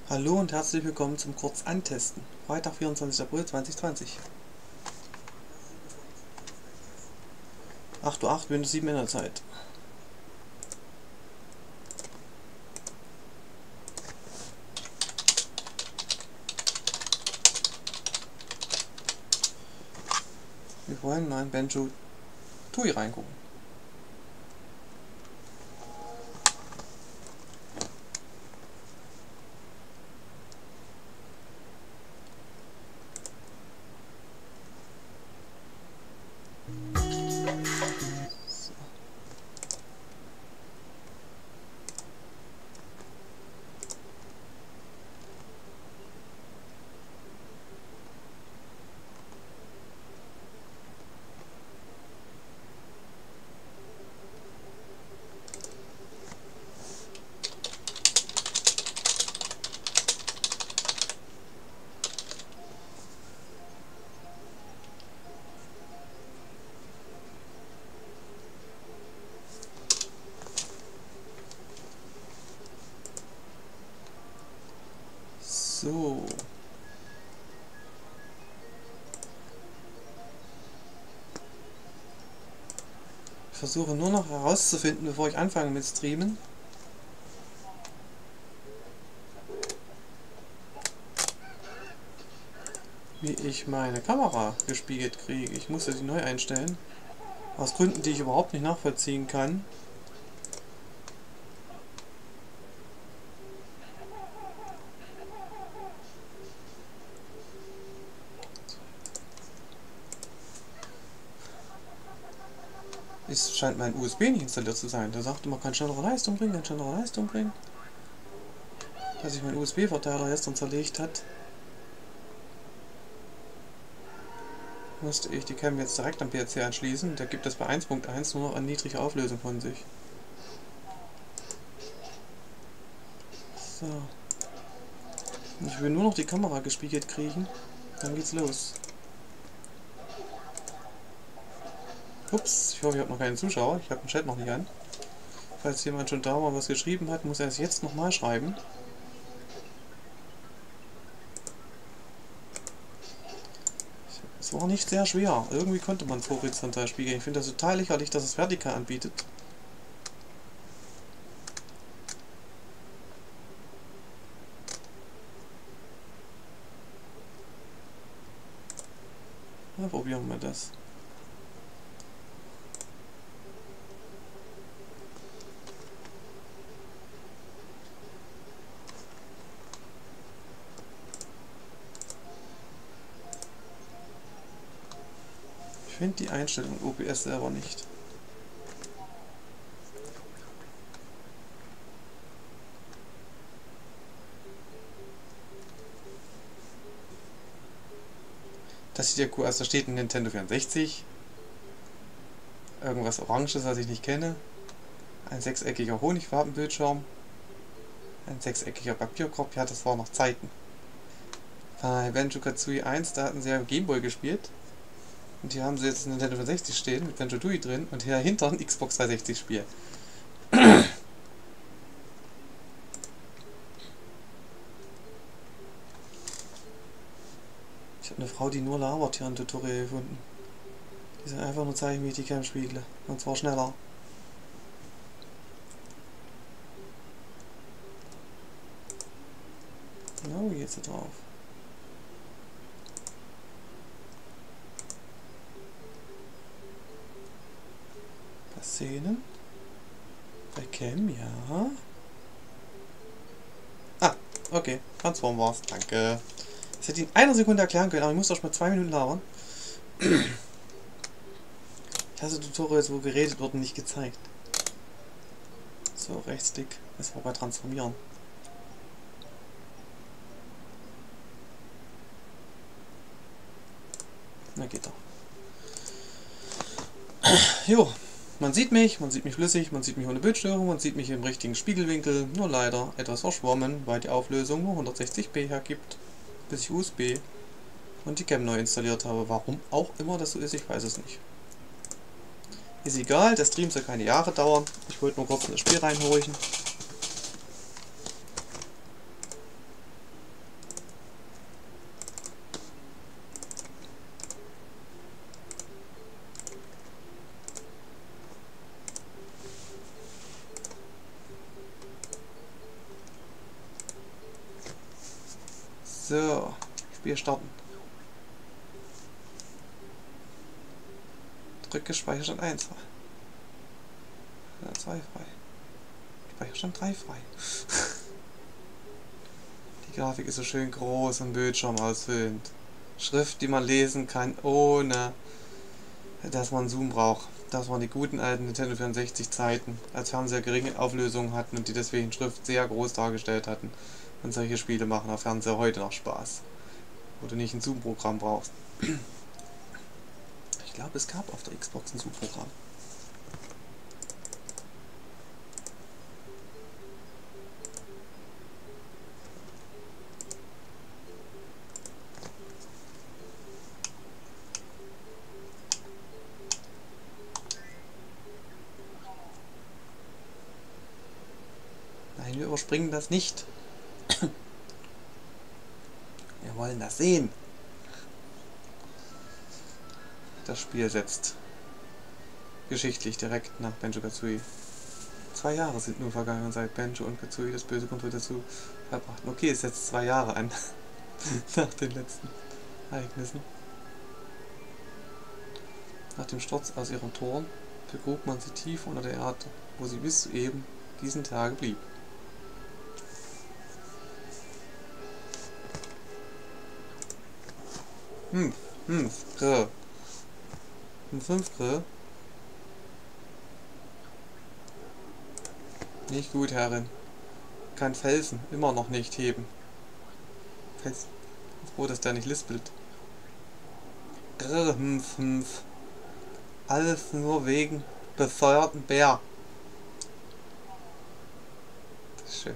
Hallo und herzlich willkommen zum Kurz-Antesten. Freitag, 24. April 2020. 8:08 Uhr, Windows 7 Innerzeit. Wir wollen mal in Banjo Tooie reingucken. So. So. Ich versuche nur noch herauszufinden, bevor ich anfange mit Streamen, wie ich meine Kamera gespiegelt kriege. Ich musste die neu einstellen. Aus Gründen, die ich überhaupt nicht nachvollziehen kann. Es scheint mein USB nicht installiert zu sein. Der sagte, man kann schnellere Leistung bringen, kann schnellere Leistung bringen. Dass sich mein USB-Verteiler gestern zerlegt hat, musste ich die Cam jetzt direkt am PC anschließen. Da gibt es bei 1.1 nur noch eine niedrige Auflösung von sich. So. Ich will nur noch die Kamera gespiegelt kriegen. Dann geht's los. Ups, ich hoffe, ich habe noch keinen Zuschauer. Ich habe den Chat noch nicht an. Falls jemand schon da war, was geschrieben hat, muss er es jetzt nochmal schreiben. Es war nicht sehr schwer. Irgendwie konnte man es horizontal spiegeln. Ich finde das total lächerlich, dass es vertikal anbietet. Na, probieren wir das. Ich finde die Einstellung OBS selber nicht. Das sieht ja cool aus, da steht ein Nintendo 64. Irgendwas Oranges, was ich nicht kenne. Ein sechseckiger Honigfarbenbildschirm. Ein sechseckiger Papierkorb. Ja, das war noch Zeiten. Bei Banjo-Kazooie 1, da hatten sie ja Gameboy gespielt. Und hier haben sie jetzt ein Nintendo 64 stehen mit Banjo-Tooie drin und hier hinter ein Xbox 360 Spiel. Ich habe eine Frau, die nur labert, hier ein Tutorial gefunden. Die soll einfach nur zeigen, wie ich die Cam spiegle. Und zwar schneller. Genau, wie geht's da drauf? Bei Szenen. Bei Cam, ja. Ah, okay. Transform war's. Danke. Das hätte ich in einer Sekunde erklären können, aber ich muss doch schon mal 2 Minuten labern. Ich hasse Tutorials, wo geredet wird und nicht gezeigt. So, Rechtsklick. Das war bei Transformieren. Na, geht doch. Jo, man sieht mich flüssig, man sieht mich ohne Bildstörung, man sieht mich im richtigen Spiegelwinkel, nur leider etwas verschwommen, weil die Auflösung nur 160p hergibt, bis ich USB und die Cam neu installiert habe. Warum auch immer das so ist, ich weiß es nicht. Ist egal, der Stream soll keine Jahre dauern. Ich wollte nur kurz in das Spiel reinhorchen. So, Spiel starten. Drücke Speicherstand 1 frei. 2 frei. Speicherstand 3 frei. Die Grafik ist so schön groß und Bildschirm ausfüllend. Schrift, die man lesen kann, ohne dass man Zoom braucht. Das waren die guten alten Nintendo 64 Zeiten, als Fernseher geringe Auflösungen hatten und die deswegen Schrift sehr groß dargestellt hatten. Und solche Spiele machen auf Fernseher heute noch Spaß. Wo du nicht ein Zoom-Programm brauchst. Ich glaube, es gab auf der Xbox ein Zoom-Programm. Nein, wir überspringen das nicht. Wir wollen das sehen. Das Spiel setzt geschichtlich direkt nach Banjo-Kazooie. 2 Jahre sind nun vergangen, seit Banjo und Kazooie das böse Control dazu verbrachten. Okay, es setzt 2 Jahre an. Nach den letzten Ereignissen. Nach dem Sturz aus ihrem Turm begrub man sie tief unter der Erde, wo sie bis zu eben diesen Tage blieb. Grill. 5 Grill. Nicht gut, Herrin. Kann Felsen immer noch nicht heben. Felsen. Froh, dass der nicht lispelt. Grrr, Alles nur wegen besäuerten Bär. Das ist schön.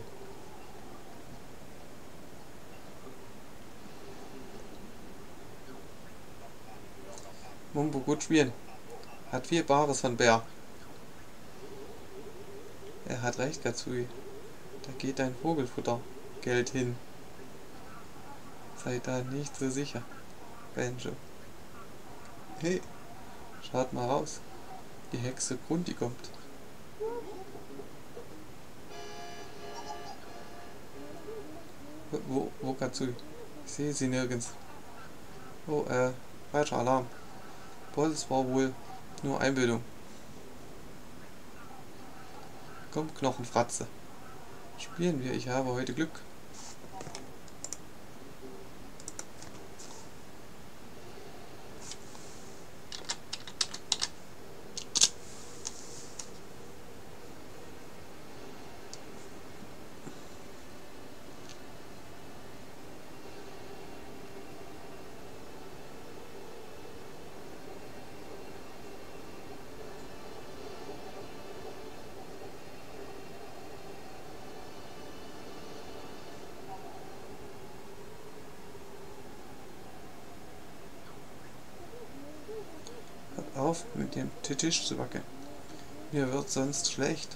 Mumbo gut spielen. Hat viel Bares von Bär. Er hat recht, Kazooie. Da geht dein Vogelfutter-Geld hin. Sei da nicht so sicher, Banjo. Hey, schaut mal raus. Die Hexe Grundy kommt. Wo Kazooie? Ich sehe sie nirgends. Oh, falscher Alarm. Das war wohl nur Einbildung. Komm, Knochenfratze. Spielen wir, ich habe heute Glück. Auf mit dem Tisch zu wackeln. Mir wird sonst schlecht.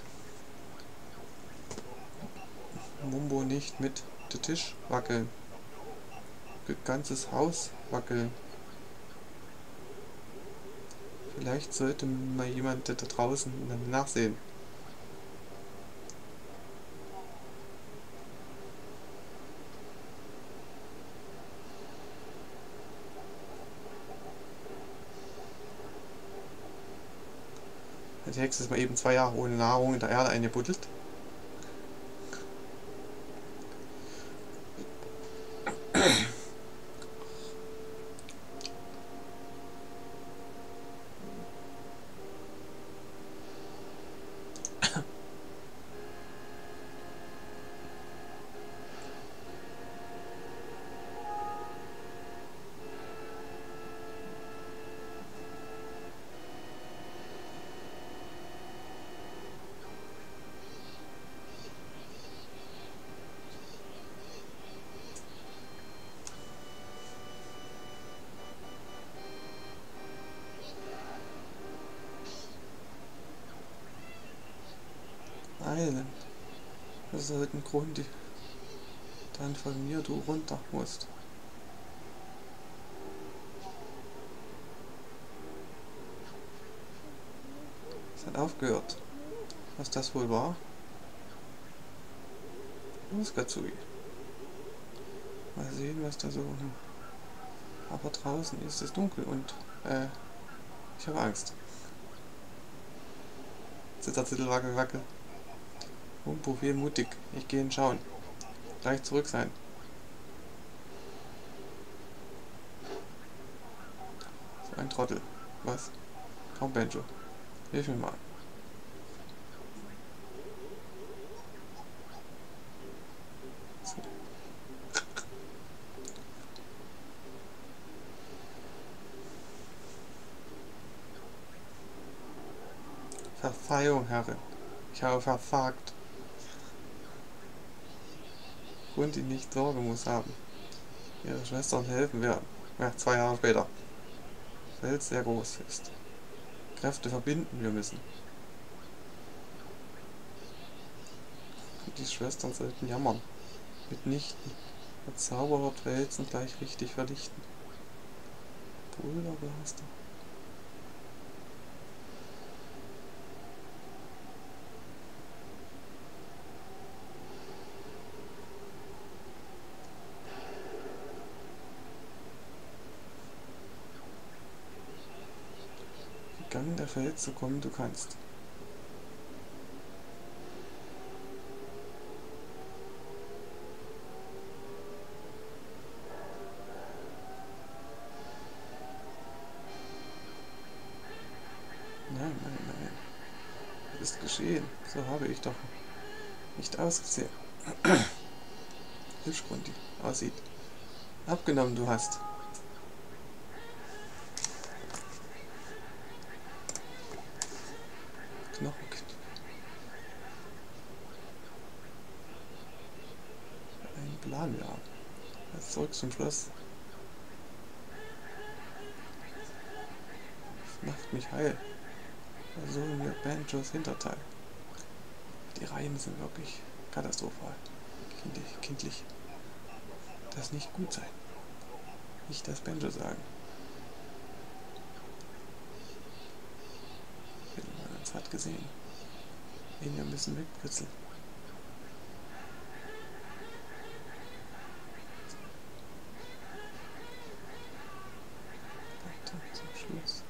Mumbo nicht mit Tisch wackeln. Ganzes Haus wackeln. Vielleicht sollte mal jemand da draußen nachsehen. Die Hexe ist mal eben 2 Jahre ohne Nahrung in der Erde eingebuddelt. Island. Das ist halt ein Grund, die dann von mir du runter musst. Es hat aufgehört. Was das wohl war? Los, Kazooie. Mal sehen, was da so... Aber draußen ist es dunkel und ich habe Angst. Zitterzettel, wackel, wackel. Profil mutig. Ich gehe hinschauen. Gleich zurück sein. So ein Trottel. Was? Komm, Benjo. Hilf mir mal. So. Verzeihung, Herrin. Ich habe versagt. Grund, die nicht Sorge muss haben. Ihre Schwestern helfen werden. Ja, 2 Jahre später. Welt sehr groß ist. Kräfte verbinden wir müssen. Die Schwestern sollten jammern. Mitnichten. Der Zauber wird Wälzen gleich richtig verdichten. Pulverblaster. Gang der Fels, so kommen du kannst. Nein, nein, nein. Es ist geschehen. So habe ich doch nicht ausgesehen. Hübsch, Grundi aussieht. Abgenommen du hast. Knochen. Ein Plan, ja. Jetzt zurück zum Schloss. Das macht mich heil. So mir Banjos Hinterteil. Die Reihen sind wirklich katastrophal. Kindlich. Das nicht gut sein. Nicht das Banjo sagen. Man uns hat gesehen. Wir müssen wegkritzeln. Zum Schluss.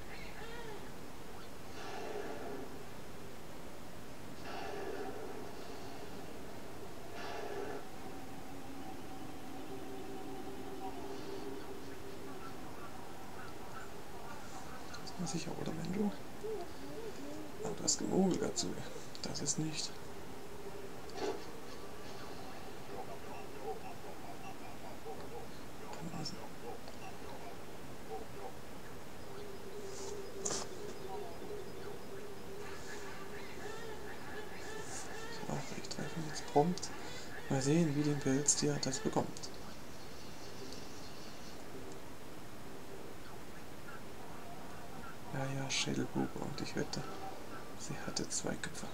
Sicher, oder Benjo? Aber das Gemogel dazu, das ist nicht. So, ich treffe ihn jetzt prompt. Mal sehen, wie den Pilztier das bekommt. Ja, Schädelbube, und ich wette, sie hatte 2 Köpfe.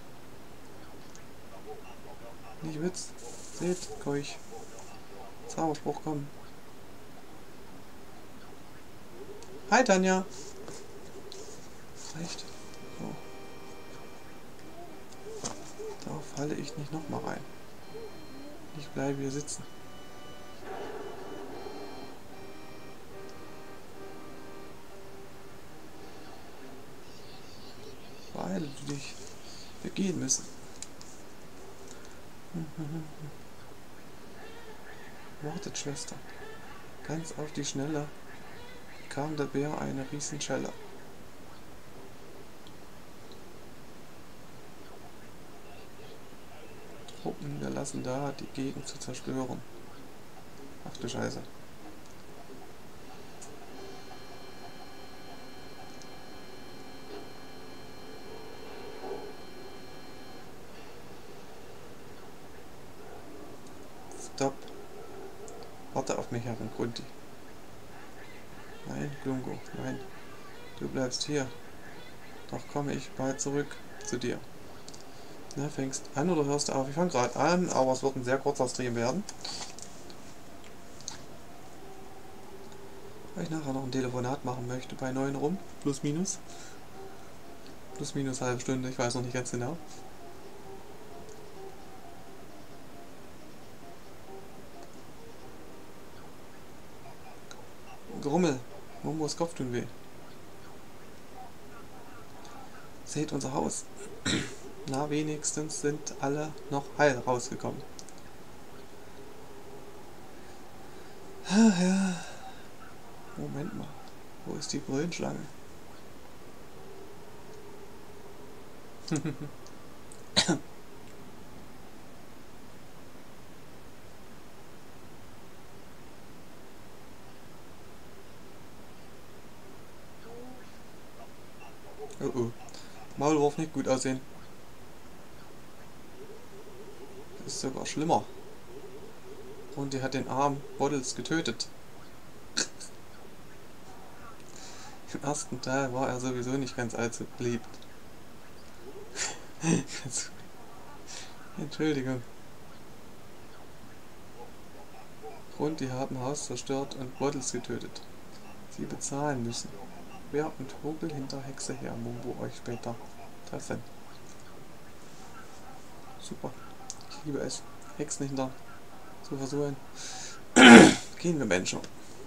Nicht Witz. Seht, Keuch. Zauberspruch kommen. Hi, Tanja. Reicht. So. Darauf falle ich nicht nochmal rein. Ich bleibe hier sitzen. Beeile du dich. Wir gehen müssen. Wartet, Schwester. Ganz auf die Schnelle kam der Bär eine Riesenschelle. Truppen, wir lassen da, die Gegend zu zerstören. Ach du Scheiße. Stopp. Warte auf mich, Herrin Grunti. Nein, Glungo, nein. Du bleibst hier. Doch komme ich bald zurück zu dir. Na, fängst an oder hörst du auf? Ich fange gerade an, aber es wird ein sehr kurzer Stream werden. Weil ich nachher noch ein Telefonat machen möchte bei 9 rum. Plus minus. Plus minus halbe Stunde, ich weiß noch nicht ganz genau. Grummel. Mombos Kopf tun weh. Seht unser Haus. Na, wenigstens sind alle noch heil rausgekommen. Ja. Moment mal. Wo ist die Grünschlange? Oh oh. Maulwurf nicht gut aussehen. Das ist sogar schlimmer. Und die hat den armen Waddles getötet. Im ersten Teil war er sowieso nicht ganz allzu beliebt. Entschuldigung. Und die haben Haus zerstört und Waddles getötet. Sie bezahlen müssen. Wer und Vogel hinter Hexe her, Mumbo euch später treffen. Super. Ich liebe es, Hexen hinter zu versuchen. Gehen wir Menschen.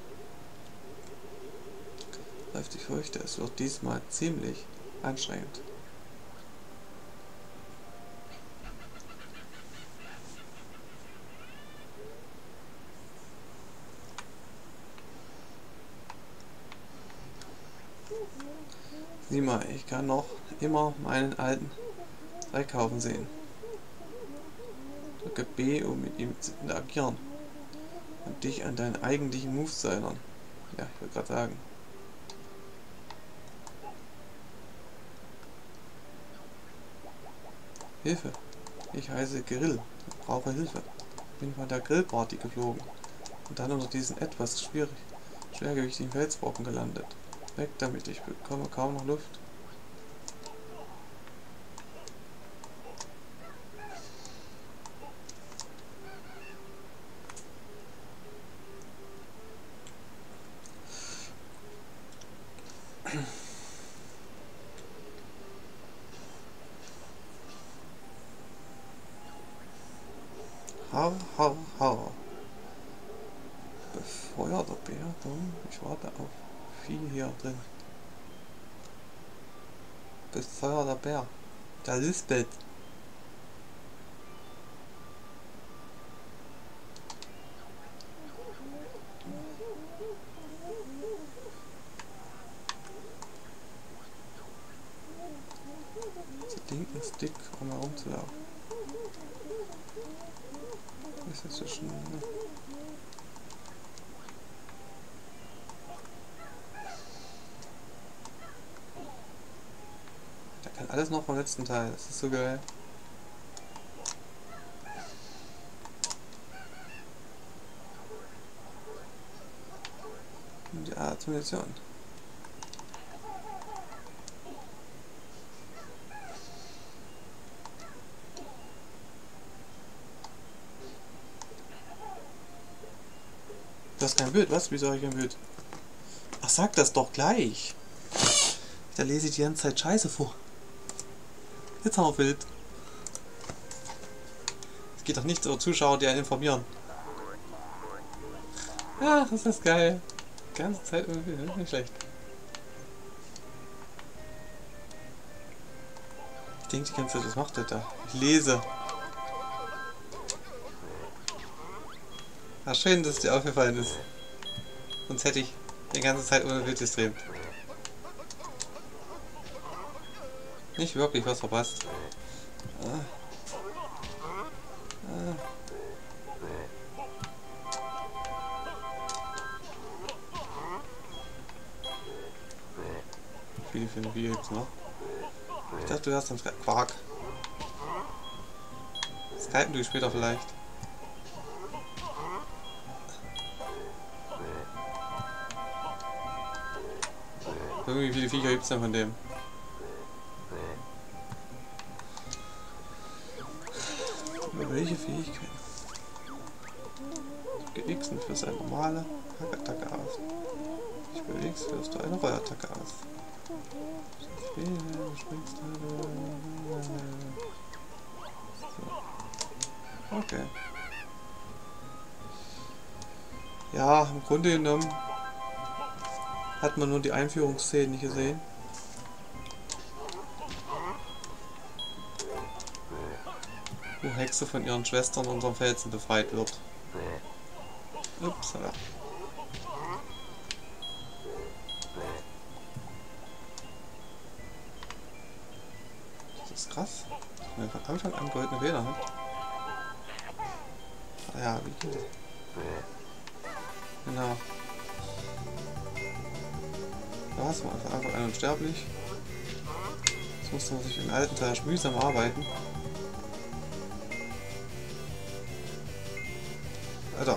Ich fürchte, es wird diesmal ziemlich anstrengend. Sieh mal, ich kann noch immer meinen alten Dreckhaufen sehen. Drücke B, um mit ihm zu interagieren und dich an deinen eigentlichen Moves zu erinnern. Ja, ich wollte gerade sagen. Hilfe! Ich heiße Grill und brauche Hilfe. Bin von der Grillparty geflogen und dann unter diesen etwas schwergewichtigen Felsbrocken gelandet. Weg damit, ich bekomme kaum noch Luft. Hau, hau, hau. Befeuerter Bär, ich warte auf Vieh hier drin. Befeuerter Bär. Der lispelt. Der Ding ist dick, um herumzulaufen. Das ist so schnell. Der kann alles noch vom letzten Teil. Das ist so geil. Und die Art Munition. Du hast kein Bild, was? Wieso habe ich kein Bild? Ach, sag das doch gleich. Da lese ich die ganze Zeit Scheiße vor. Jetzt haben wir Bild. Es geht doch nicht über Zuschauer, die einen informieren. Ach, das ist geil. Die ganze Zeit irgendwie, nicht schlecht. Ich denke die ganze Zeit, was macht der da? Ich lese. Ach, schön, dass es dir aufgefallen ist. Sonst hätte ich die ganze Zeit ohne Bild gestreamt. Nicht wirklich was verpasst. Wie viele Videos gibt's noch? Ich dachte, du hast dann Quark. Skypen du später vielleicht. Irgendwie viele Viecher gibt's denn von dem? Über welche Fähigkeit? X führt seine normale Hackattacke aus. Ich will X führst du eine Reuattacke aus. So. Okay. Ja, im Grunde genommen Hat man nur die Einführungsszenen nicht gesehen. Wo Hexe von ihren Schwestern unterm Felsen befreit wird. Upsala. Das ist krass. Wenn man von Anfang an goldene Feder hat. Ah ja, wie geht das? Genau. Da ist man einfach ein unsterblich. Jetzt musste man sich im alten Teil mühsam arbeiten. Alter.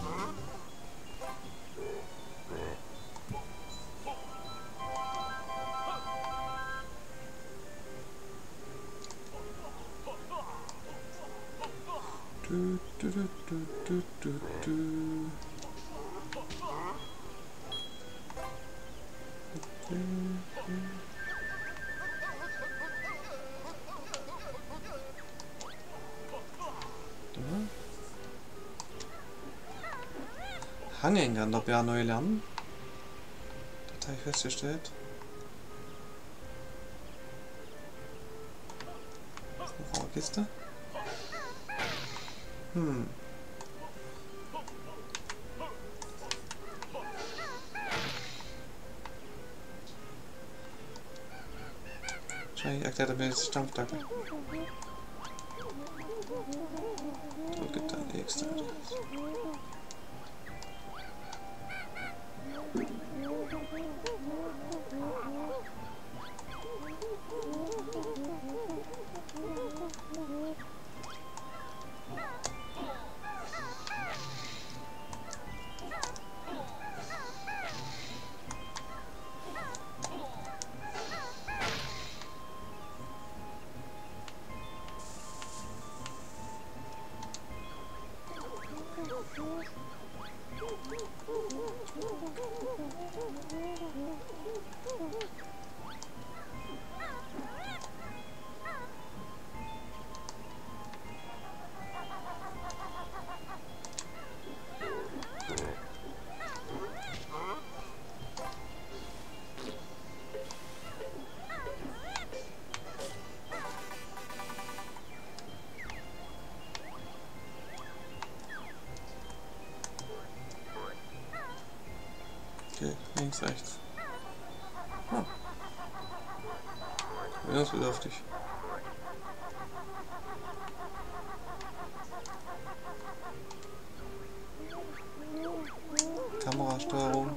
Hanging an der Bär neu lernen. Das habe ich festgestellt. Das ist noch eine Kiste. Wahrscheinlich erklärt er mir das Stampfdackel. Drücke dann X. Okay, links, rechts. Ah. Erinnerungsbedürftig. Kamerasteuerung.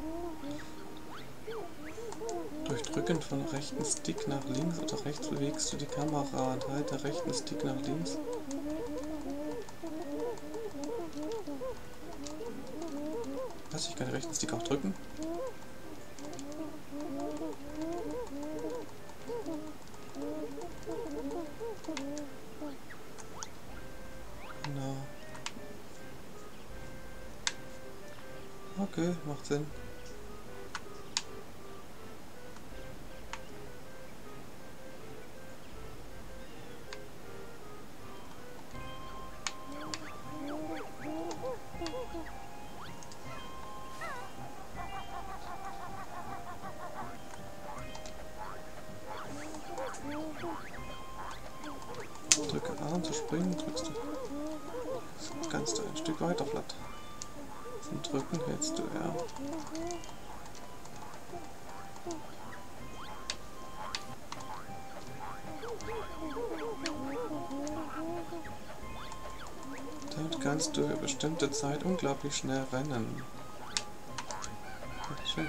Durch Drücken von rechten Stick nach links oder rechts bewegst du die Kamera und halte rechten Stick nach links. Was? Ich kann den rechten Stick auch drücken? Genau. Okay, macht Sinn. Drücke A, um zu springen, drückst du. Jetzt kannst du ein Stück weiter flatt. Zum Drücken hältst du R. Damit kannst du für bestimmte Zeit unglaublich schnell rennen. Schön.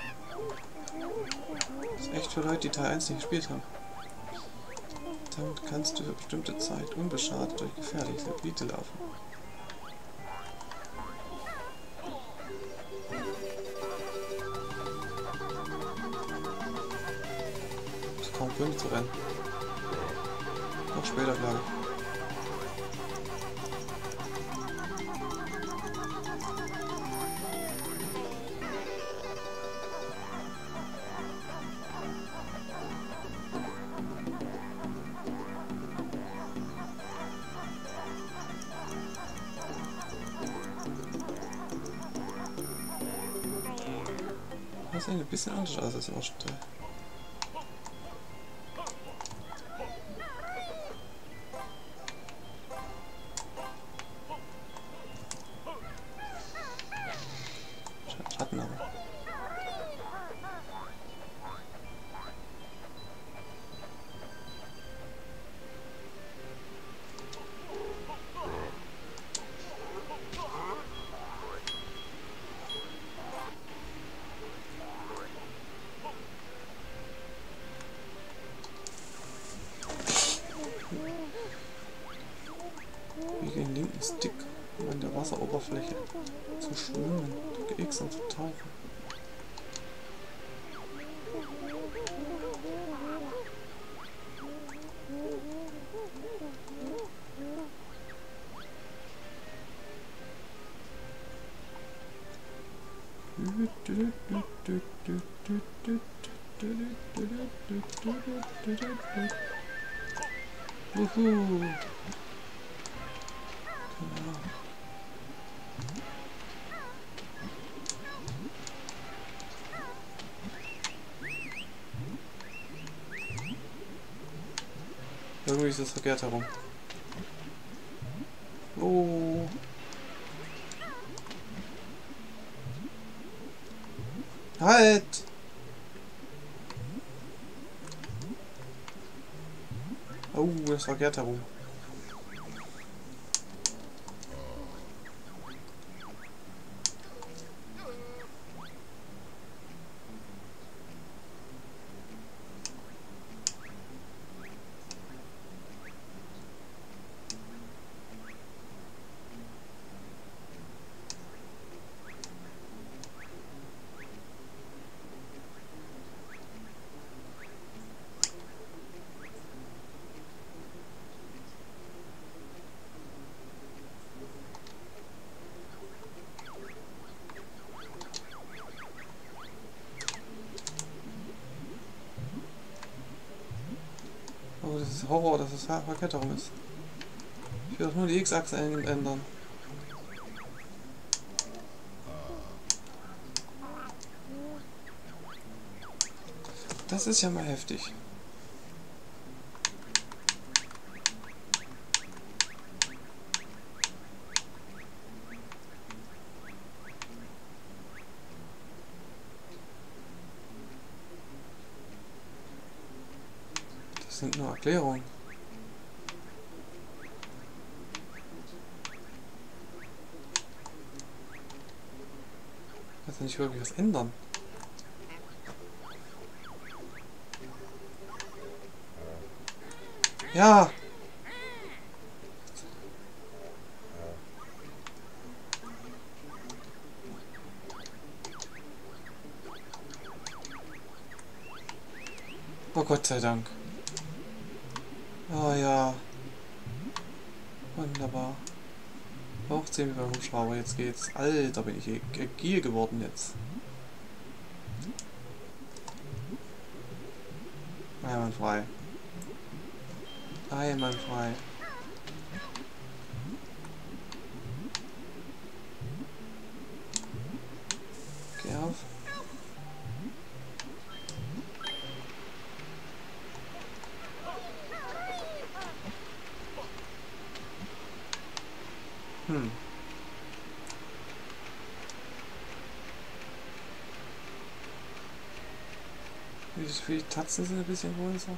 Das ist echt für Leute, die Teil 1 nicht gespielt haben. Damit kannst du für bestimmte Zeit unbeschadet durch gefährliche Gebiete laufen. Es ist kaum Grund zu rennen. Noch später, glaube ich. Das sieht ein bisschen anders aus als im ersten Teil. Schatten aber. Wiege den linken Stick, um an der Wasseroberfläche zu schwimmen, drücke X um zu tauchen. Wuhu! Genau. Irgendwie ist es verkehrt herum. Oh. Halt! Oh, das ist verkehrt herum. Oh, das ist Horror, dass es verkehrt herum ist. Ich will doch nur die X-Achse ändern. Das ist ja mal heftig. Das sind nur Erklärungen. Ich kann nicht wirklich was ändern. Ja! Oh Gott sei Dank. Oh ja. Wunderbar. Hochziehen wir beim Hubschrauber, jetzt geht's. Alter, bin ich gier geworden jetzt. Einwandfrei. Einwandfrei. Geh auf. Die Tatzen sind ein bisschen größer.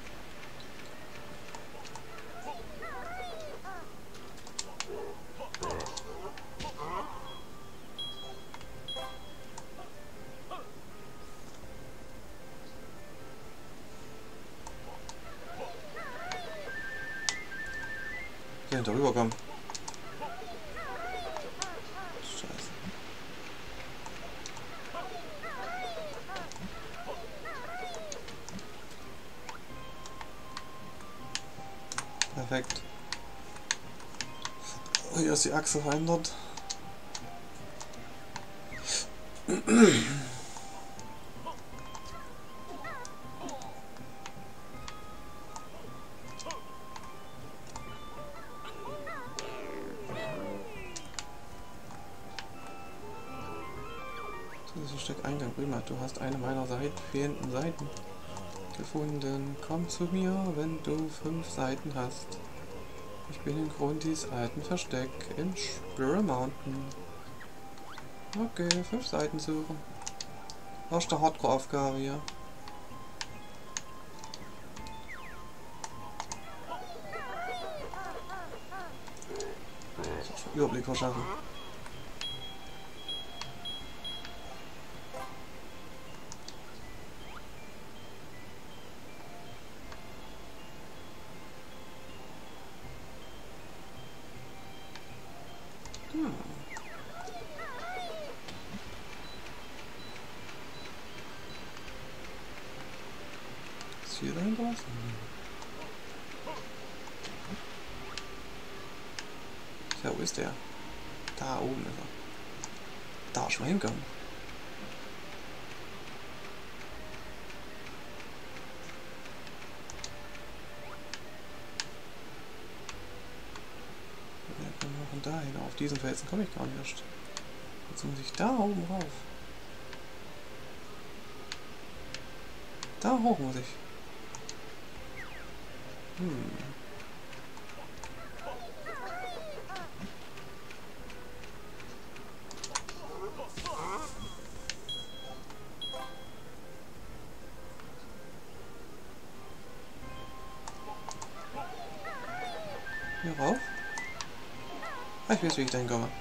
Hier darüber kommen. Scheiße. Perfekt. Oh, hier ist die Achse verändert. Das ist Stück Eingang. Prima, du hast eine meiner fehlenden Seiten gefunden. Komm zu mir, wenn du 5 Seiten hast. Ich bin in Grundys alten Versteck in Squirrel Mountain. Okay, 5 Seiten suchen. Erste Hardcore-Aufgabe hier. Überblick verschaffen. Ist hier dahinter was? Ja, wo ist der? Da oben ist er. Da schon mal hinkommen. Ja, kommen wir von dahin. Auf diesen Felsen komme ich gar nicht erst. Jetzt muss ich da oben rauf. Da hoch muss ich. Hier rauf. Ah, ich weiß, wie ich dahin komme.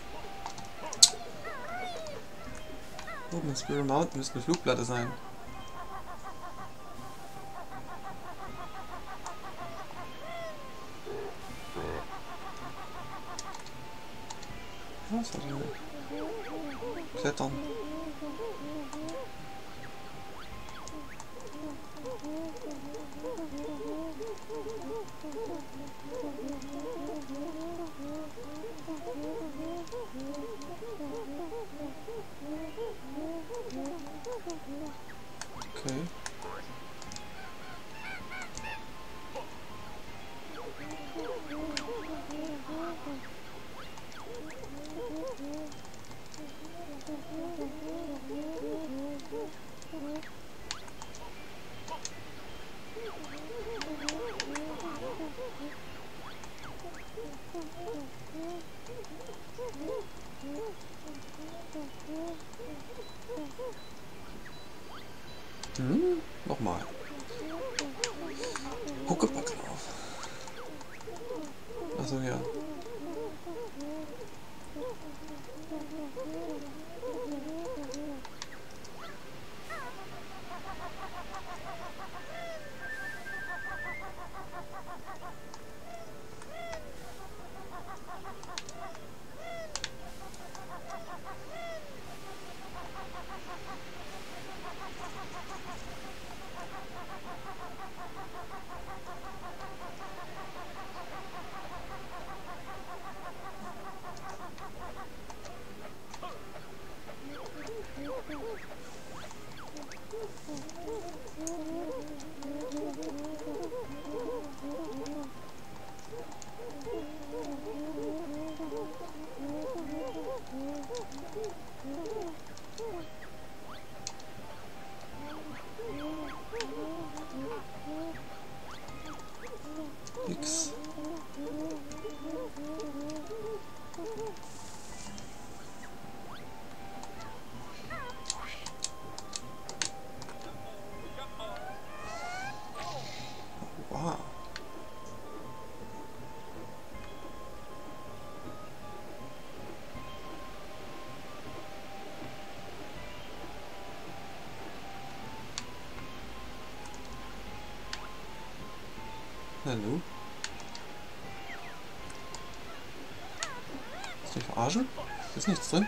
Oben in Squirrel Mountain müsste eine Flugplatte sein. Was hat er? Klettern. Okay. Nochmal. Huckepack auf. Also ja. X. Wow. Hallo? Ist nicht verarschen? Ist nichts drin?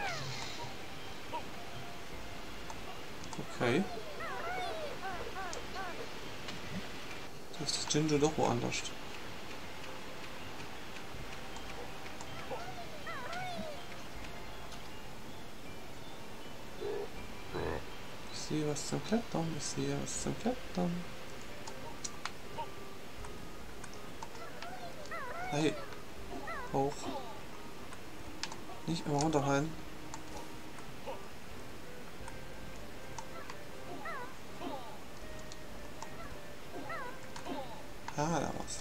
Okay. Das ist das Ginger doch woanders. Ich sehe was zum Klettern, ich sehe was zum Klettern. Hey. Hoch. Nicht immer runterfallen. Ah, da war's.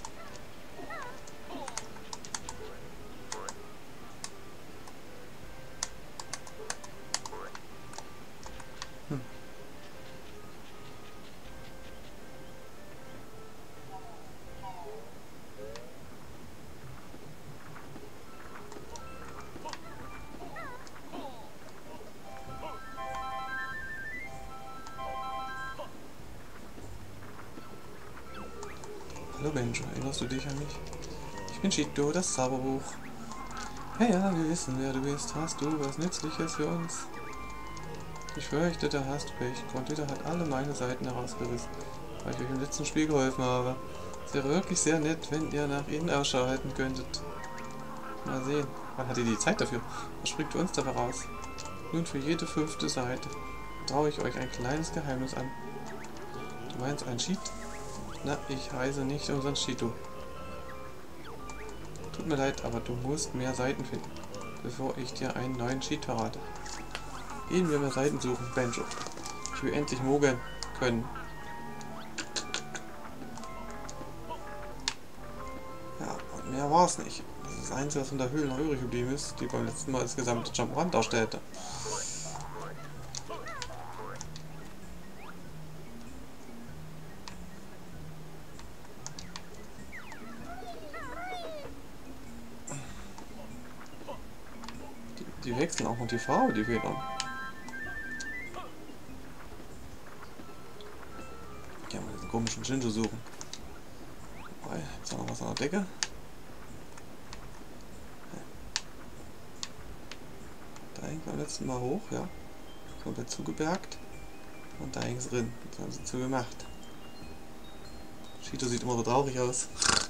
Hallo Benjo, erinnerst du dich an mich? Ich bin Shito, das Zauberbuch. Hey, ja, wir wissen, wer du bist. Hast du was Nützliches für uns? Ich fürchte, da hast du Pech. Computer hat alle meine Seiten herausgerissen, weil ich euch im letzten Spiel geholfen habe. Es wäre wirklich sehr nett, wenn ihr nach ihnen Ausschau halten könntet. Mal sehen. Wann hat ihr die Zeit dafür? Was springt uns dabei raus? Nun, für jede 5. Seite traue ich euch ein kleines Geheimnis an. Du meinst ein Cheat? Na, ich heiße nicht umsonst Shito. Tut mir leid, aber du musst mehr Seiten finden, bevor ich dir einen neuen Cheat verrate. Gehen wir mehr Seiten suchen, Benjo. Ich will endlich mogeln können. Ja, und mehr war's nicht. Das ist das Einzige, was von der Höhle noch übrig geblieben ist, die beim letzten Mal das gesamte Jump'n'Run darstellte. Die wechseln auch noch die Farbe, die Federn. Ja, mal diesen komischen Jinjo suchen. Ist da noch was an der Decke? Da hängt beim letzten Mal hoch, ja. Komplett zugebergt. Und da hängt es drin. Das haben sie zugemacht. Shito sieht immer so traurig aus.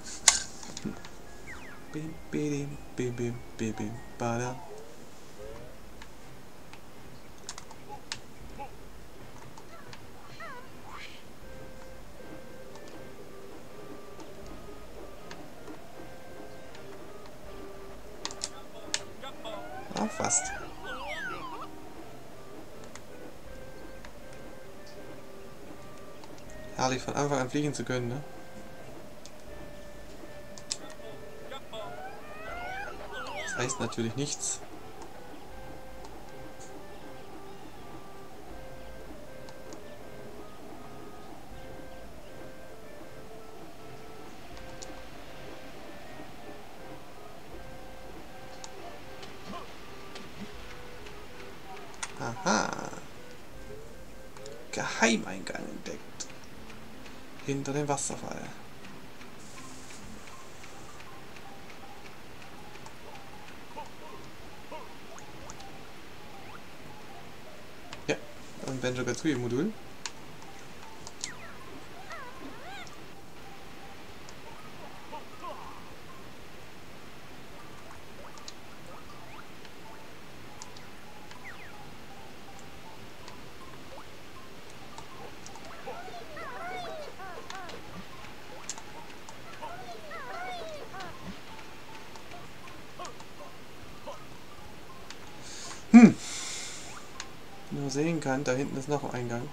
Bim, bim, bim, bim, bim, bim, bada. Ah, fast. Herrlich, von Anfang an fliegen zu können, ne? Das heißt natürlich nichts. Aha. Geheimeingang entdeckt. Hinter dem Wasserfall. Ja, ein Banjo-Kazooie-Modul. Nur sehen kann, da hinten ist noch ein Eingang.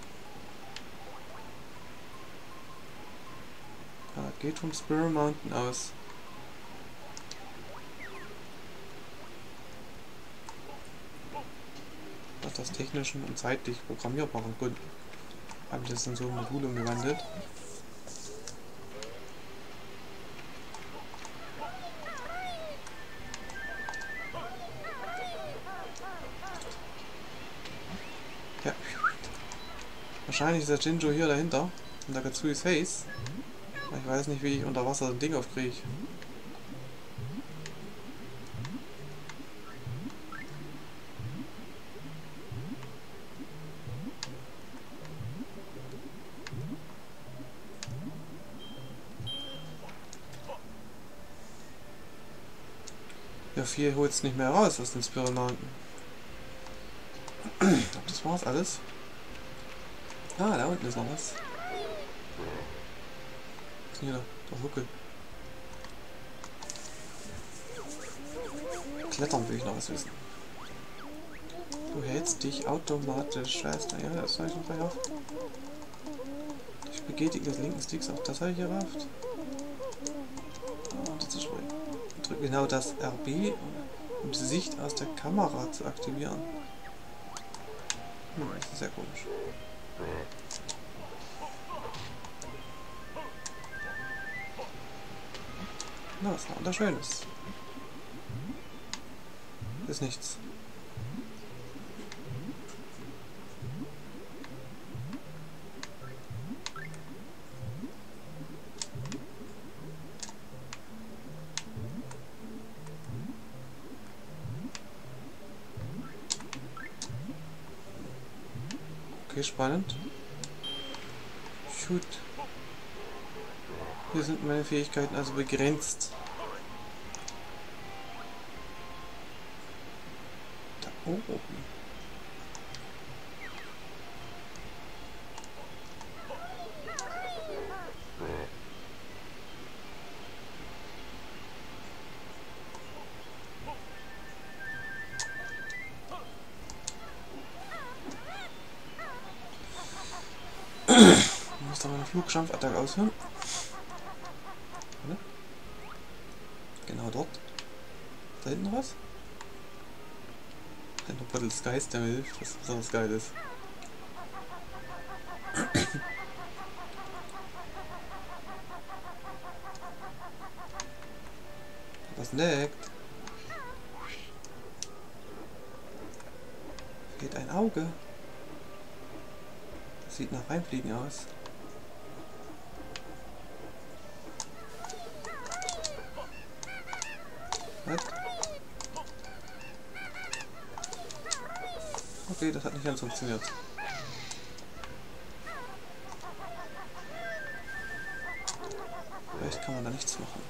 Ah, geht vom Spiral Mountain aus. Aus das technischen und zeitlich programmierbaren Gründen habe ich das in so ein Modul umgewandelt. Ja. Wahrscheinlich ist der Jinjo hier dahinter, in der Kazooie's Face. Ich weiß nicht, wie ich unter Wasser ein Ding aufkriege. Ja, viel holt es nicht mehr raus aus dem Spiral Mountain. Das war's alles. Ah, da unten ist noch was. Was ist denn hier der Huckel? Klettern will ich noch was wissen. Du hältst dich automatisch fest. Ja, das habe ich schon verhofft. Ich betätige des linken Sticks, auch das habe ich gerafft. drücke genau das RB, um die Sicht aus der Kamera zu aktivieren. Das ist sehr komisch. Na, was war da Schönes? Ist nichts. Okay, spannend. Shoot. Hier sind meine Fähigkeiten also begrenzt. Da oben. Ich muss da meine Flugschrampfattacke ausführen. Genau dort. Da hinten was? Ein Puddles Geist, der mir hilft, was besonders geil ist. Was neckt? Fehlt ein Auge. Das sieht nach Reinfliegen aus. Was? Okay, das hat nicht ganz funktioniert. Vielleicht kann man da nichts machen.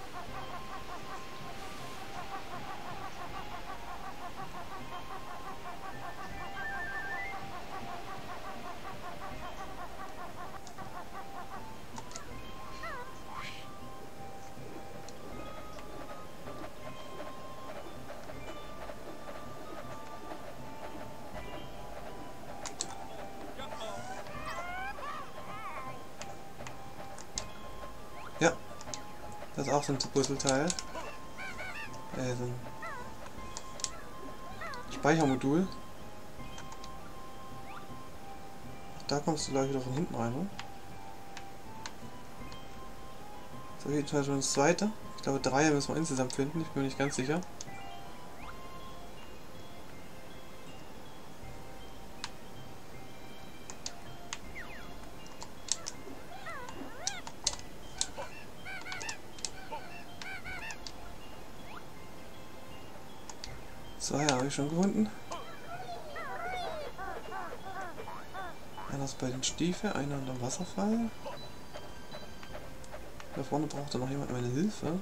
Ja, das ist auch so ein Puzzleteil. So ein Speichermodul. Da kommst du gleich wieder von hinten rein, ne? So, jeden Fall schon das zweite. Ich glaube, 3 müssen wir insgesamt finden, ich bin mir nicht ganz sicher. Zwei habe ich schon gefunden. Einer ist bei den Stiefeln, einer unter Wasserfall. Da vorne braucht noch jemand meine Hilfe.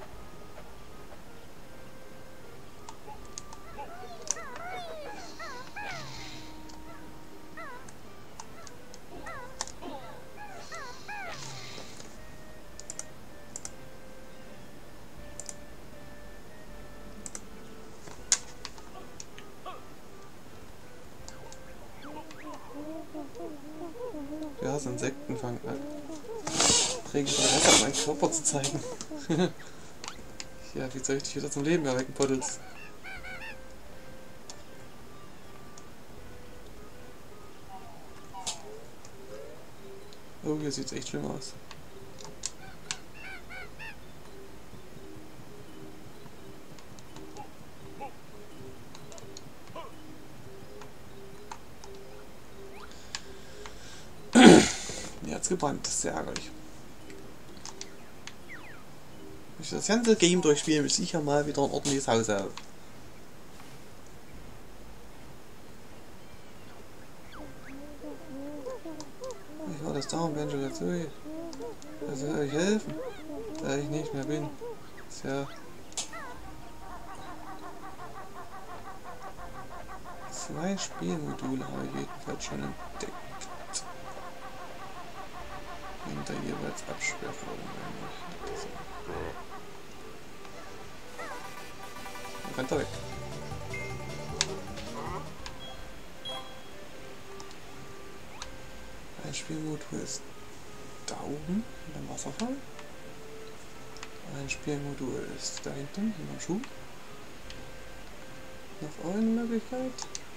Ja, so Insekten fangen an. Regen von Wasser, um meinen Körper zu zeigen. Ja, wie soll ich dich wieder zum Leben erwecken, Puddles? Oh, hier sieht's echt schlimm aus. Mir hat's gebrannt, das ist sehr ärgerlich. Wenn ich das ganze Game durchspielen, will ich sicher mal wieder ein ordentliches Haus haben. Ich war das Daumenbändchen dazu. Also soll ich helfen, da ich nicht mehr bin. Tja. 2 Spielmodule habe ich jedenfalls schon entdeckt. Hinter jeweils Absperrungen. Dann rennt er weg. Ein Spielmodul ist da oben beim Wasserfall. Ein Spielmodul ist da hinten, in meinem Schuh. Noch eine Möglichkeit.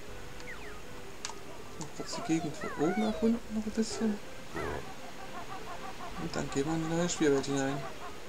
Noch kurz die Gegend von oben erkunden, noch ein bisschen. Und dann gehen wir in die neue Spielwelt hinein.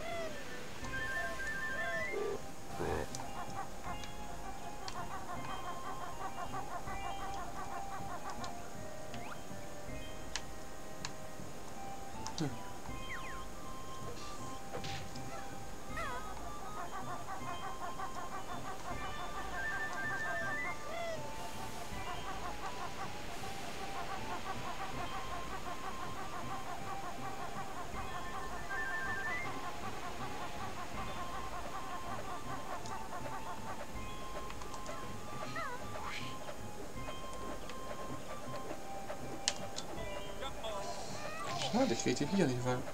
Schade, ich krieg die Bier nicht rein.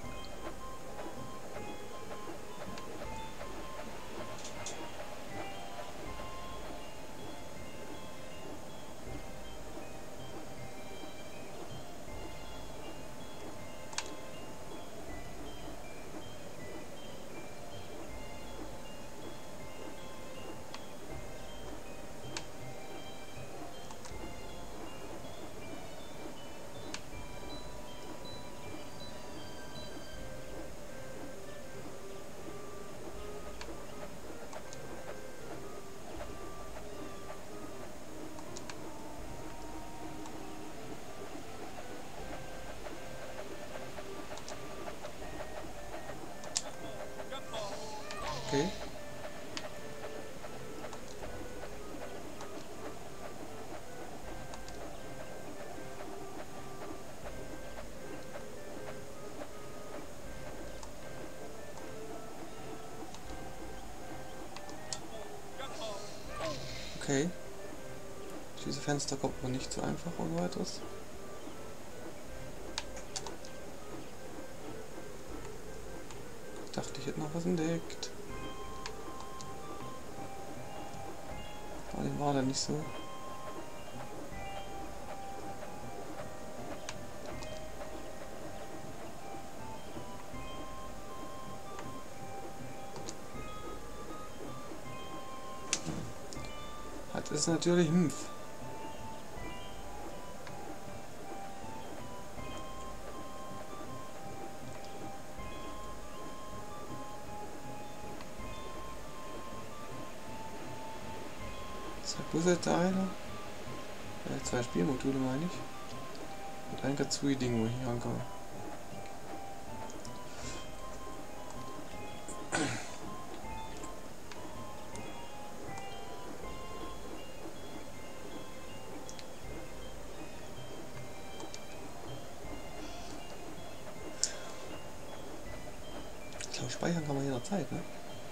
Okay. Okay. Diese Fenster kommt man nicht so einfach ohne weiteres. Ich dachte, ich hätte noch was entdeckt. Aber dem war dann nicht so. Hat es natürlich Zwei Puzzleteile. 2 Spielmodule meine ich. Und ein Katsui-Ding, wo ich hier rankomme. Ich glaube, speichern kann man jederzeit, ne?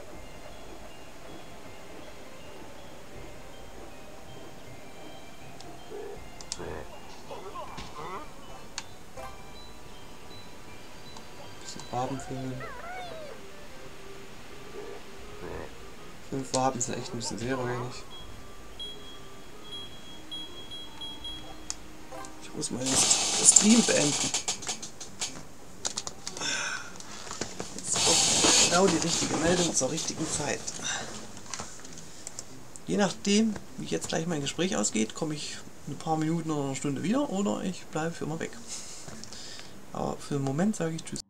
Waben füllen. 5 Waben sind echt ein bisschen sehr wenig. Ich muss mal das Stream beenden. Jetzt kommt genau die richtige Meldung zur richtigen Zeit. Je nachdem, wie jetzt gleich mein Gespräch ausgeht, komme ich ein paar Minuten oder eine Stunde wieder oder ich bleibe für immer weg. Aber für den Moment sage ich Tschüss.